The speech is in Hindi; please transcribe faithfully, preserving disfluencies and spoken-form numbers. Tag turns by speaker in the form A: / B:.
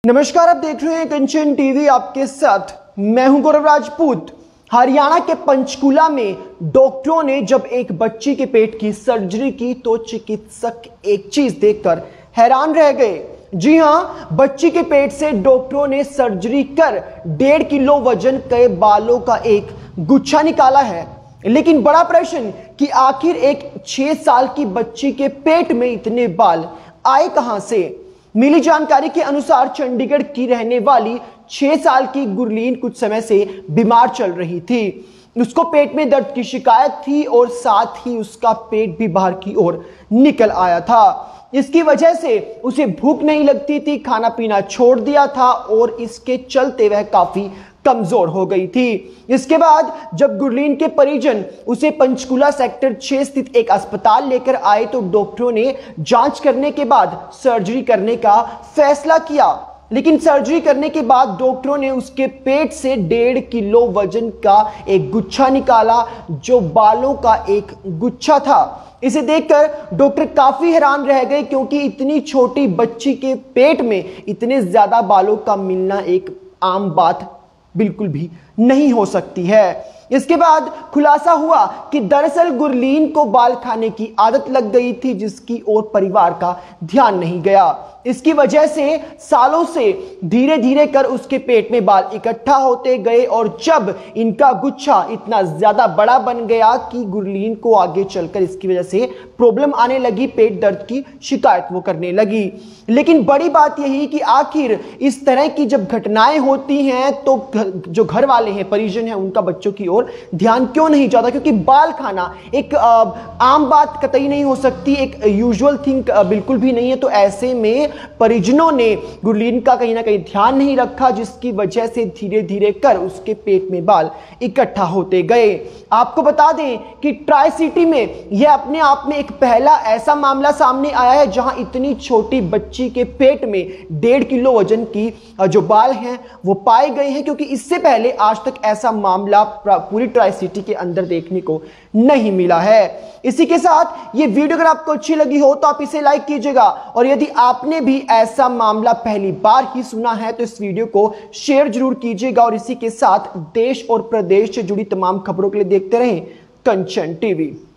A: नमस्कार, आप देख रहे हैं कंचन टीवी। आपके साथ मैं हूं गौरव राजपूत। हरियाणा के पंचकुला में डॉक्टरों ने जब एक बच्ची के पेट की सर्जरी की तो चिकित्सक एक चीज देखकर हैरान रह गए। जी हां, बच्ची के पेट से डॉक्टरों ने सर्जरी कर डेढ़ किलो वजन के बालों का एक गुच्छा निकाला है। लेकिन बड़ा प्रश्न कि आखिर एक छह साल की बच्ची के पेट में इतने बाल आए कहां से। मिली जानकारी के अनुसार चंडीगढ़ की रहने वाली छह साल की गुरलीन कुछ समय से बीमार चल रही थी। उसको पेट में दर्द की शिकायत थी और साथ ही उसका पेट भी बाहर की ओर निकल आया था। इसकी वजह से उसे भूख नहीं लगती थी, खाना पीना छोड़ दिया था और इसके चलते वह काफी कमजोर हो गई थी। इसके बाद जब गुरलीन के परिजन उसे पंचकुला सेक्टर छह स्थित एक अस्पताल लेकर आए तो डॉक्टरों ने जांच करने के बाद सर्जरी करने का फैसला किया। लेकिन सर्जरी करने के बाद डॉक्टरों ने उसके पेट से डेढ़ किलो वजन का एक गुच्छा निकाला, जो बालों का एक गुच्छा था। इसे देखकर डॉक्टर काफी हैरान रह गए, क्योंकि इतनी छोटी बच्ची के पेट में इतने ज्यादा बालों का मिलना एक आम बात बिल्कुल भी नहीं हो सकती है। इसके बाद खुलासा हुआ कि दरअसल गुरलीन को बाल खाने की आदत लग गई थी, जिसकी ओर परिवार का ध्यान नहीं गया। इसकी वजह से सालों से धीरे धीरे कर उसके पेट में बाल इकट्ठा होते गए और जब इनका गुच्छा इतना ज्यादा बड़ा बन गया कि गुरलीन को आगे चलकर इसकी वजह से प्रॉब्लम आने लगी, पेट दर्द की शिकायत वो करने लगी। लेकिन बड़ी बात यही कि आखिर इस तरह की जब घटनाएं होती हैं तो जो घर वाले हैं, परिजन हैं, उनका बच्चों की ओर ध्यान क्यों नहीं जाता। क्योंकि बाल खाना एक आम बात कतई नहीं हो सकती, एक यूजुअल थिंग बिल्कुल भी नहीं है। तो ऐसे में परिजनों ने गुरलीन का कहीं ना कहीं ध्यान नहीं रखा, जिसकी वजह से धीरे धीरे कर उसके पेट में बाल इकट्ठा होते गए। आपको बता दें कि ट्राई सिटी में यह अपने आप में एक पहला ऐसा मामला सामने आया है जहां इतनी छोटी बच्ची के पेट में डेढ़ किलो वजन की जो बाल हैं वो पाए गए हैं, क्योंकि इससे पहले आज तक ऐसा मामला पूरी ट्राई सिटी के अंदर देखने को नहीं मिला है। इसी के साथ ये वीडियो अगर आपको अच्छी लगी हो तो आप इसे लाइक कीजिएगा, और यदि आपने भी ऐसा मामला पहली बार ही सुना है तो इस वीडियो को शेयर जरूर कीजिएगा। और इसी के साथ देश और प्रदेश से जुड़ी तमाम खबरों के लिए देखते रहें कंचन टीवी।